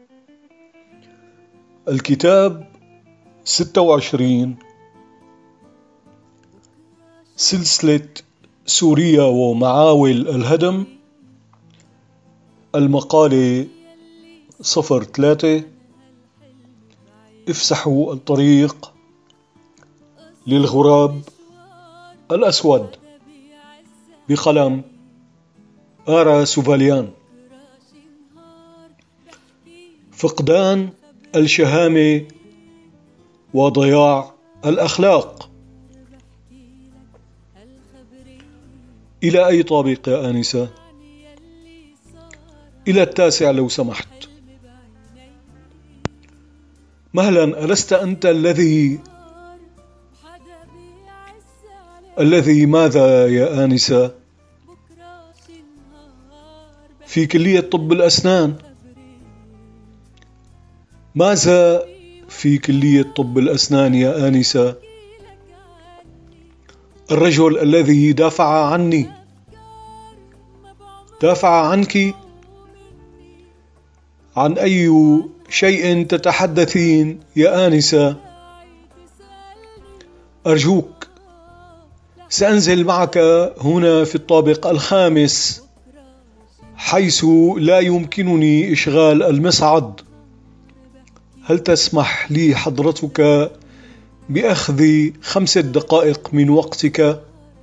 الكتاب 26 سلسلة سوريا ومعاول الهدم. المقالة 03 افسحوا الطريق للغراب الأسود بقلم آرا سوفاليان. فقدان الشهامة وضياع الأخلاق. إلى أي طابق يا آنسة؟ إلى 9 لو سمحت. مهلا، ألست أنت الذي ماذا يا آنسة؟ في كلية طب الأسنان. ماذا في كلية طب الأسنان يا آنسة؟ الرجل الذي دافع عني، دافع عنك. عن أي شيء تتحدثين يا آنسة؟ أرجوك، سأنزل معك هنا في الطابق الخامس، حيث لا يمكنني إشغال المصعد. هل تسمح لي حضرتك بأخذ 5 دقائق من وقتك؟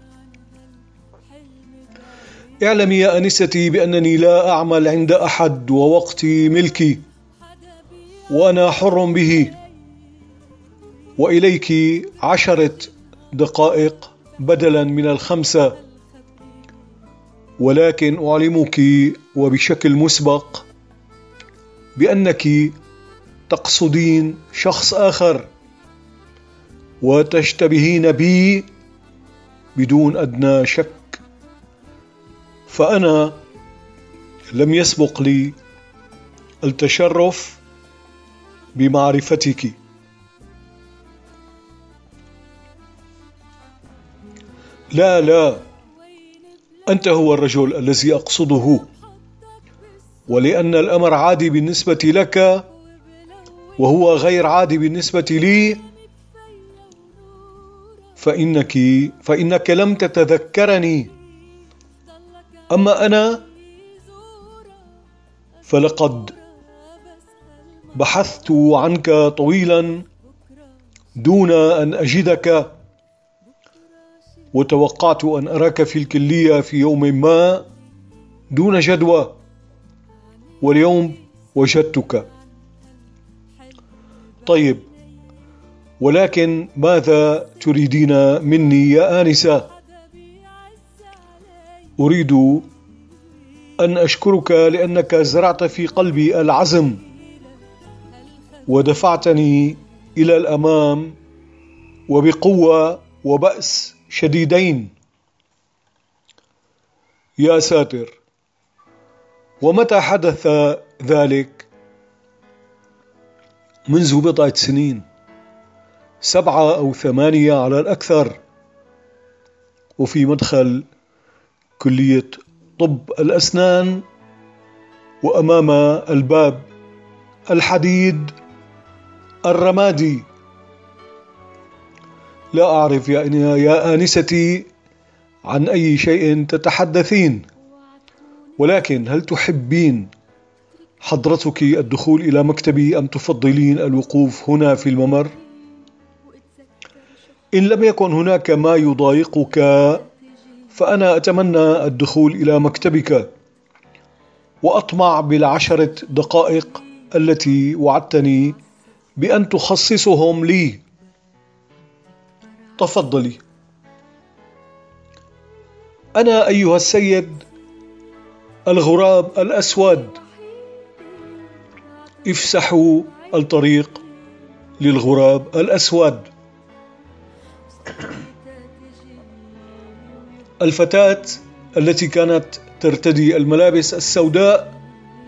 اعلمي يا أنستي بأنني لا أعمل عند أحد، ووقتي ملكي وأنا حر به، وإليك 10 دقائق بدلا من 5. ولكن أعلمك وبشكل مسبق بأنك تقصدين شخص آخر وتشتبهين بي بدون أدنى شك، فأنا لم يسبق لي التشرف بمعرفتك. لا، أنت هو الرجل الذي أقصده، ولأن الأمر عادي بالنسبة لك وهو غير عادي بالنسبة لي، فإنك لم تتذكرني. أما أنا فلقد بحثت عنك طويلا دون أن أجدك، وتوقعت أن أراك في الكلية في يوم ما دون جدوى، واليوم وجدتك. طيب، ولكن ماذا تريدين مني يا آنسة؟ أريد أن أشكرك لأنك زرعت في قلبي العزم ودفعتني إلى الأمام وبقوة وبأس شديدين. يا ساتر، ومتى حدث ذلك؟ منذ بضعة سنين، 7 أو 8 على الأكثر، وفي مدخل كلية طب الأسنان، وأمام الباب الحديد الرمادي. لا أعرف يا آنستي عن أي شيء تتحدثين، ولكن هل تحبين حضرتك الدخول إلى مكتبي أم تفضلين الوقوف هنا في الممر؟ إن لم يكن هناك ما يضايقك فأنا أتمنى الدخول إلى مكتبك، وأطمع بال10 دقائق التي وعدتني بأن تخصصهم لي. تفضلي. أنا أيها السيد الغراب الأسود، افسحوا الطريق للغراب الأسود. الفتاة التي كانت ترتدي الملابس السوداء،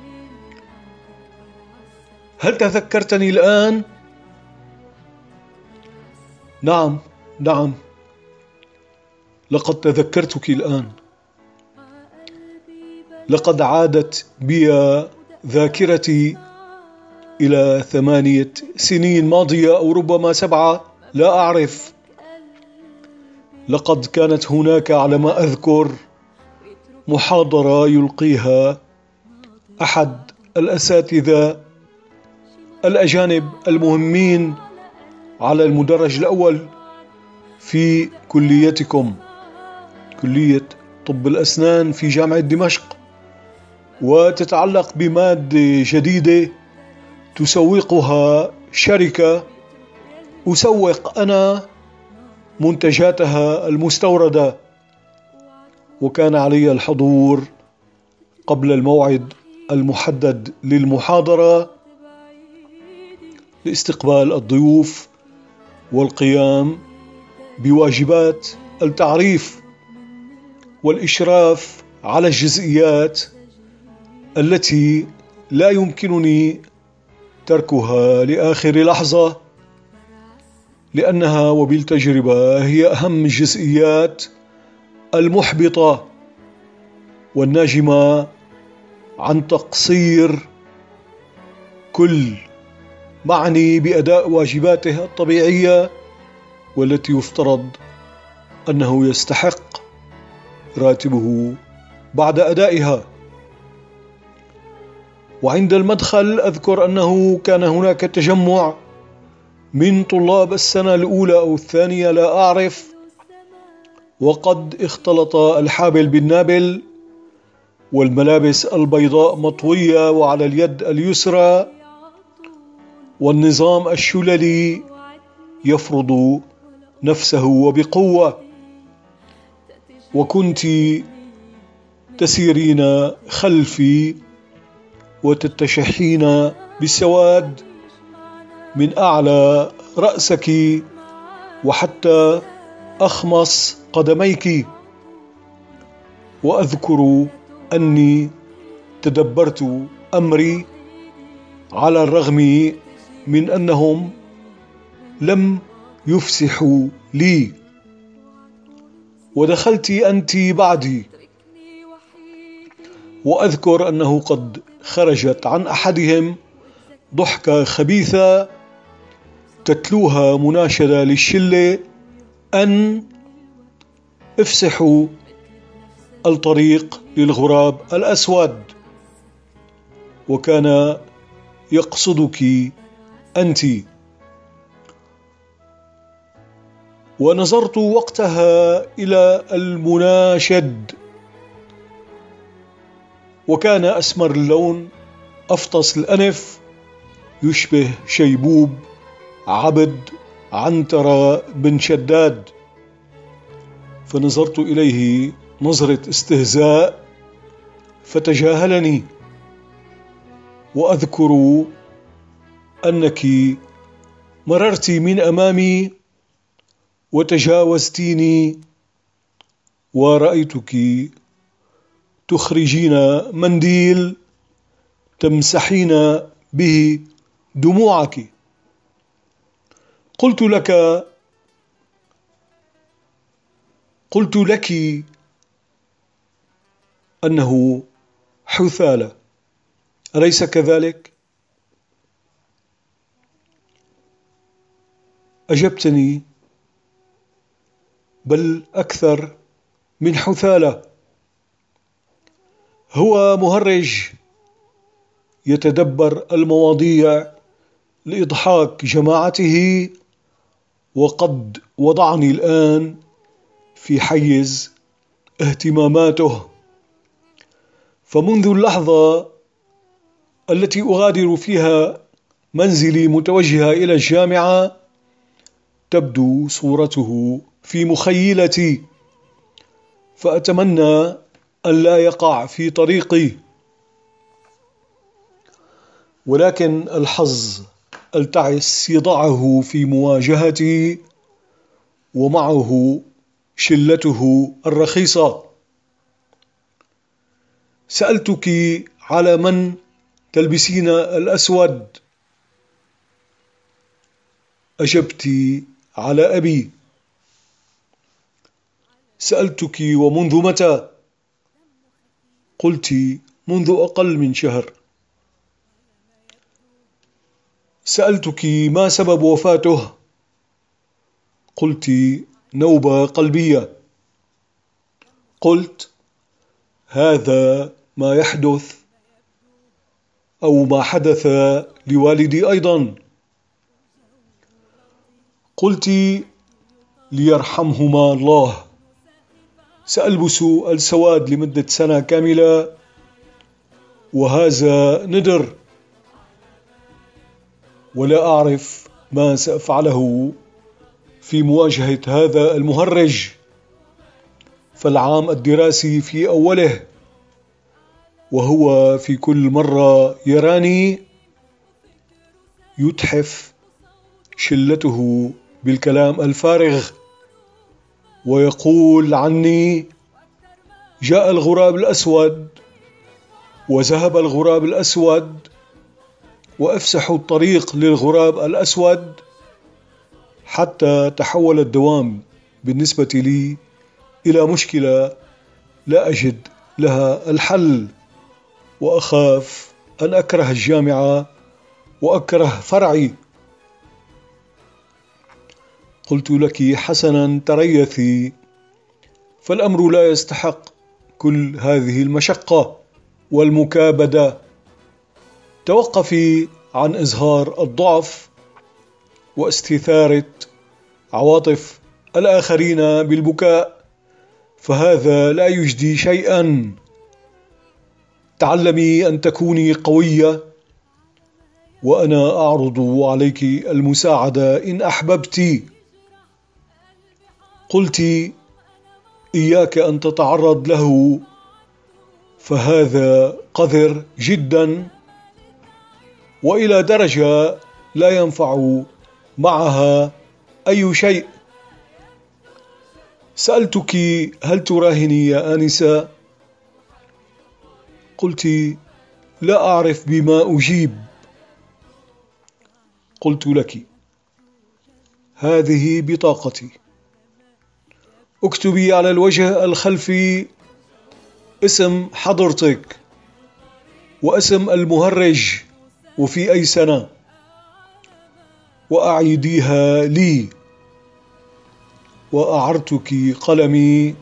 هل تذكرتني الآن؟ نعم، لقد تذكرتك الآن. لقد عادت بي ذاكرتي إلى 8 سنين ماضية أو ربما 7، لا أعرف. لقد كانت هناك على ما أذكر محاضرة يلقيها أحد الأساتذة الأجانب المهمين على المدرج الأول في كليتكم، كلية طب الأسنان في جامعة دمشق، وتتعلق بمادة جديدة تسوقها شركة أسوق أنا منتجاتها المستوردة، وكان علي الحضور قبل الموعد المحدد للمحاضرة لاستقبال الضيوف والقيام بواجبات التعريف والإشراف على الجزئيات التي لا يمكنني تركها لآخر لحظة، لأنها وبالتجربة هي أهم الجزئيات المحبطة والناجمة عن تقصير كل معني بأداء واجباته الطبيعية، والتي يفترض أنه يستحق راتبه بعد أدائها. وعند المدخل أذكر أنه كان هناك تجمع من طلاب السنة الأولى أو الثانية، لا أعرف، وقد اختلط الحابل بالنابل، والملابس البيضاء مطوية وعلى اليد اليسرى، والنظام الشللي يفرض نفسه وبقوة، وكنت تسيرين خلفي وتتشحين بالسواد من أعلى رأسك وحتى أخمص قدميك. وأذكر أني تدبرت أمري على الرغم من أنهم لم يفسحوا لي، ودخلت أنت بعدي. وأذكر أنه قد خرجت عن أحدهم ضحكة خبيثة تتلوها مناشدة للشلة أن افسحوا الطريق للغراب الأسود، وكان يقصدك أنت. ونظرت وقتها إلى المناشد، وكان أسمر اللون أفطس الأنف يشبه شيبوب عبد عنترة بن شداد، فنظرت إليه نظرة استهزاء فتجاهلني. وأذكر أنك مررت من أمامي وتجاوزتيني، ورأيتك تخرجين منديل تمسحين به دموعك. قلت لك أنه حثالة، أليس كذلك؟ أجبتني بل أكثر من حثالة، هو مهرج يتدبر المواضيع لإضحاك جماعته، وقد وضعني الآن في حيز اهتماماته. فمنذ اللحظة التي أغادر فيها منزلي متوجهة إلى الجامعة تبدو صورته في مخيلتي، فأتمنى أن لا يقع في طريقي، ولكن الحظ التعس يضعه في مواجهتي، ومعه شلته الرخيصة. سألتك على من تلبسين الأسود، أجبت على أبي. سألتك ومنذ متى؟ قلت منذ أقل من شهر. سألتك ما سبب وفاته؟ قلت: نوبة قلبية. قلت: هذا ما يحدث أو ما حدث لوالدي أيضا. قلت: ليرحمهما الله، سألبس السواد لمدة سنة كاملة، وهذا ندر، ولا أعرف ما سأفعله في مواجهة هذا المهرج، فالعام الدراسي في أوله، وهو في كل مرة يراني يتحف شلته بالكلام الفارغ، ويقول عني: جاء الغراب الأسود وذهب الغراب الأسود، وأفسحوا الطريق للغراب الأسود، حتى تحول الدوام بالنسبة لي إلى مشكلة لا أجد لها الحل، وأخاف أن أكره الجامعة وأكره فرعي. قلت لك: حسنا تريثي، فالأمر لا يستحق كل هذه المشقة والمكابدة. توقفي عن إظهار الضعف واستثارة عواطف الآخرين بالبكاء، فهذا لا يجدي شيئا. تعلمي أن تكوني قوية، وأنا أعرض عليك المساعدة إن أحببت. قلت: إياك أن تتعرض له، فهذا قذر جدا، وإلى درجة لا ينفع معها أي شيء. سألتك: هل تراهني يا آنسة؟ قلت: لا أعرف بما أجيب. قلت لك: هذه بطاقتي، اكتبي على الوجه الخلفي اسم حضرتك واسم المهرج وفي أي سنة، وأعيديها لي. وأعرتك قلمي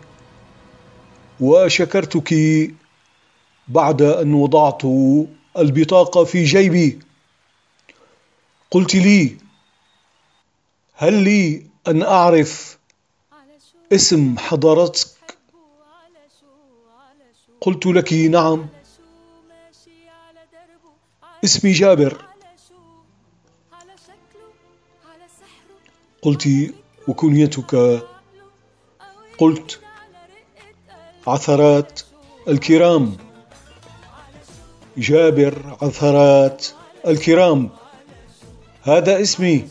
وشكرتك بعد أن وضعت البطاقة في جيبي. قلت لي: هل لي أن أعرف اسم حضرتك؟ قلت لك: نعم، اسمي جابر. قلت: وكنيتك؟ قلت: عثرات الكرام، جابر عثرات الكرام، هذا اسمي.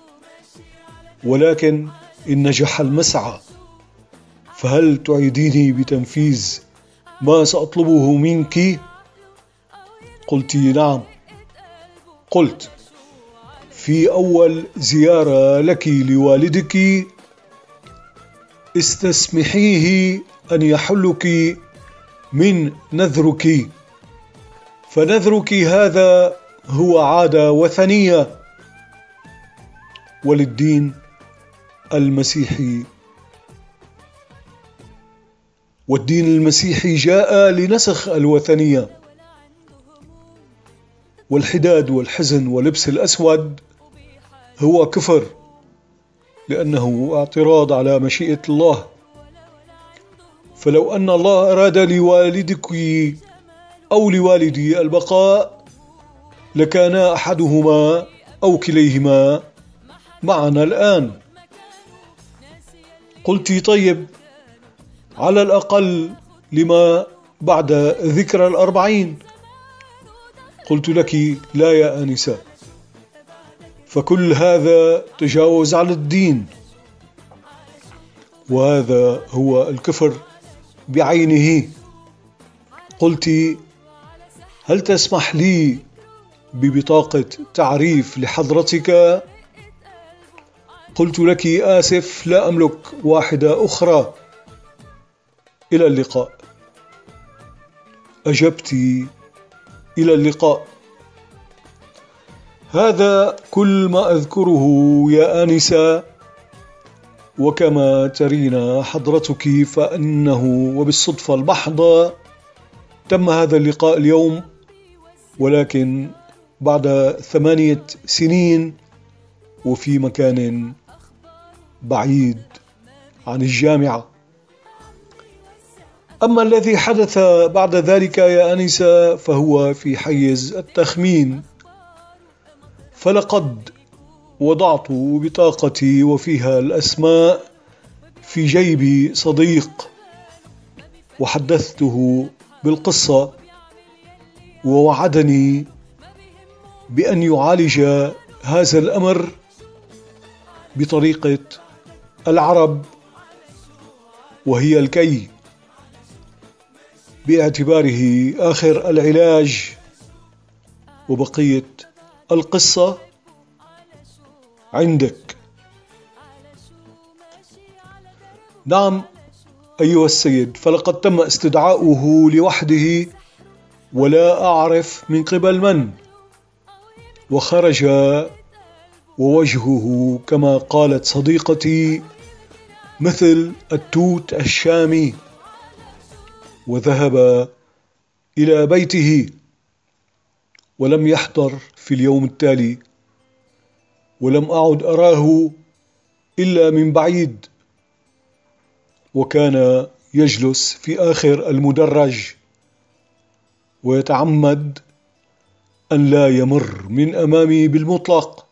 ولكن إن نجح المسعى، فهل تعيديني بتنفيذ ما سأطلبه منك؟ قلت: نعم. قلت: في أول زيارة لك لوالدك استسمحيه أن يحلك من نذرك، فنذرك هذا هو عادة وثنية، وللدين المسيحي، والدين المسيحي جاء لنسخ الوثنية، والحداد والحزن ولبس الأسود هو كفر، لأنه اعتراض على مشيئة الله. فلو أن الله أراد لوالدك أو لوالدي البقاء لكان أحدهما أو كليهما معنا الآن. قلت: طيب، على الأقل لما بعد ذكرى 40. قلت لك: لا يا آنسة، فكل هذا تجاوز على الدين، وهذا هو الكفر بعينه. قلت: هل تسمح لي ببطاقة تعريف لحضرتك؟ قلت لك: آسف، لا أملك واحدة أخرى. إلى اللقاء. أجبت: إلى اللقاء. هذا كل ما أذكره يا آنسة، وكما ترين حضرتك فإنه وبالصدفة المحضة تم هذا اللقاء اليوم، ولكن بعد 8 سنين وفي مكان بعيد عن الجامعة. أما الذي حدث بعد ذلك يا أنسة فهو في حيز التخمين، فلقد وضعت بطاقتي وفيها الأسماء في جيب صديق، وحدثته بالقصة، ووعدني بأن يعالج هذا الأمر بطريقة العرب، وهي الكي، باعتباره آخر العلاج، وبقية القصة عندك. نعم أيها السيد، فلقد تم استدعاؤه لوحده ولا أعرف من قبل من، وخرج ووجهه كما قالت صديقتي مثل التوت الشامي، وذهب إلى بيته ولم يحضر في اليوم التالي، ولم أعد أراه إلا من بعيد، وكان يجلس في آخر المدرج ويتعمد أن لا يمر من أمامي بالمطلق.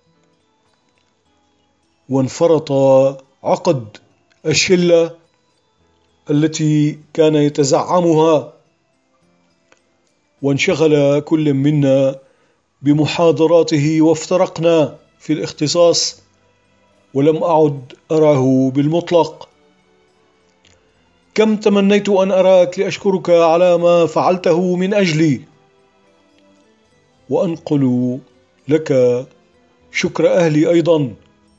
وانفرط عقد الشلة التي كان يتزعمها، وانشغل كل منا بمحاضراته، وافترقنا في الاختصاص، ولم أعد أراه بالمطلق. كم تمنيت أن أراك لأشكرك على ما فعلته من أجلي، وأنقل لك شكر أهلي أيضا،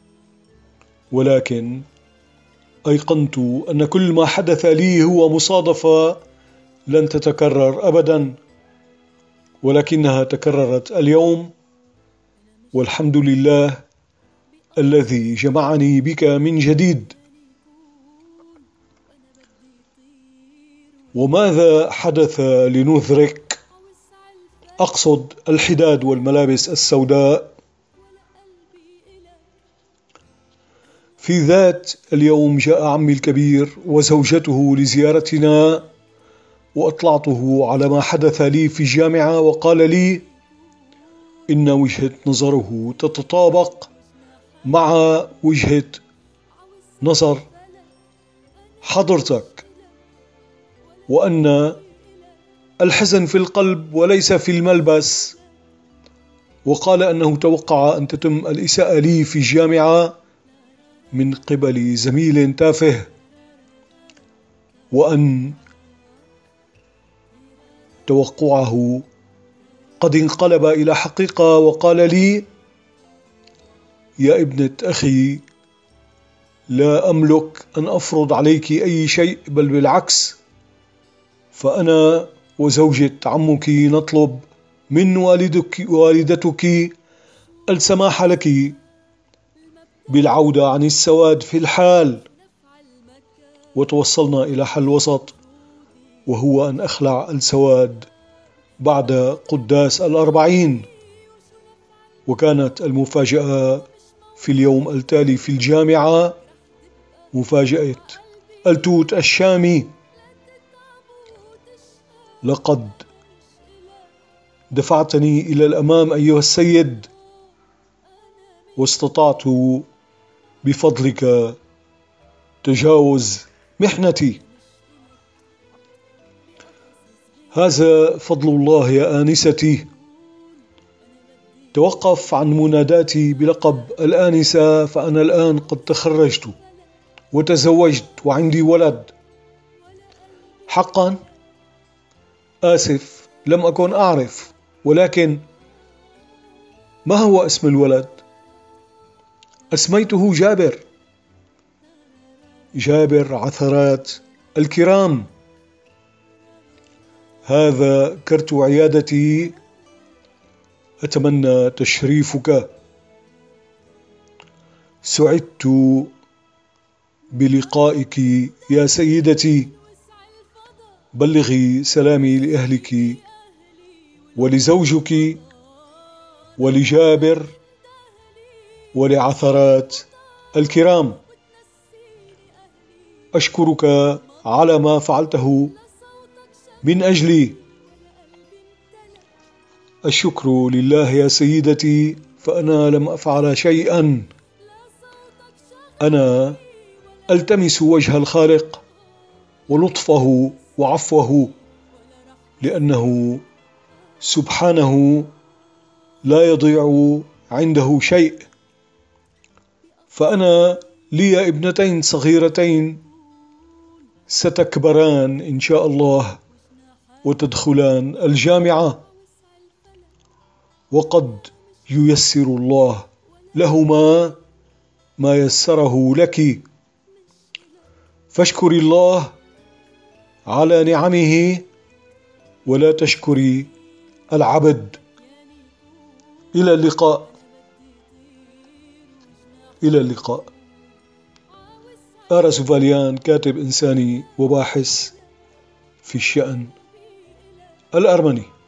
ولكن أيقنت أن كل ما حدث لي هو مصادفة لن تتكرر أبدا، ولكنها تكررت اليوم، والحمد لله الذي جمعني بك من جديد. وماذا حدث لنذرك؟ أقصد الحداد والملابس السوداء. في ذات اليوم جاء عمي الكبير وزوجته لزيارتنا، وأطلعته على ما حدث لي في الجامعة، وقال لي إن وجهة نظره تتطابق مع وجهة نظر حضرتك، وأن الحزن في القلب وليس في الملبس، وقال أنه توقع أن تتم الإساءة لي في الجامعة من قبل زميل تافه، وأن توقعه قد انقلب إلى حقيقة، وقال لي يا ابنة أخي، لا أملك أن أفرض عليك أي شيء، بل بالعكس، فأنا وزوجة عمك نطلب من والدتك السماح لك بالعودة عن السواد في الحال. وتوصلنا إلى حل وسط، وهو أن أخلع السواد بعد قداس 40. وكانت المفاجأة في اليوم التالي في الجامعة مفاجأة التوت الشامي. لقد دفعتني إلى الأمام أيها السيد، واستطعت بفضلك تجاوز محنتي. هذا فضل الله يا آنستي. توقف عن مناداتي بلقب الآنسة، فأنا الآن قد تخرجت وتزوجت وعندي ولد. حقا آسف، لم أكن أعرف، ولكن ما هو اسم الولد؟ أسميته جابر، جابر عثرات الكرام. هذا كرت عيادتي، أتمنى تشريفك. سعدت بلقائك يا سيدتي. بلغي سلامي لأهلك ولزوجك ولجابر ولعثرات الكرام. أشكرك على ما فعلته من أجلي. الشكر لله يا سيدتي، فأنا لم أفعل شيئا. أنا ألتمس وجه الخالق ولطفه وعفوه، لأنه سبحانه لا يضيع عنده شيء. فأنا لي ابنتين صغيرتين ستكبران إن شاء الله وتدخلان الجامعة، وقد ييسر الله لهما ما يسره لك. فاشكري الله على نعمه ولا تشكري العبد. إلى اللقاء. إلى اللقاء. آرا سوفاليان، كاتب إنساني وباحث في الشأن الأرمني.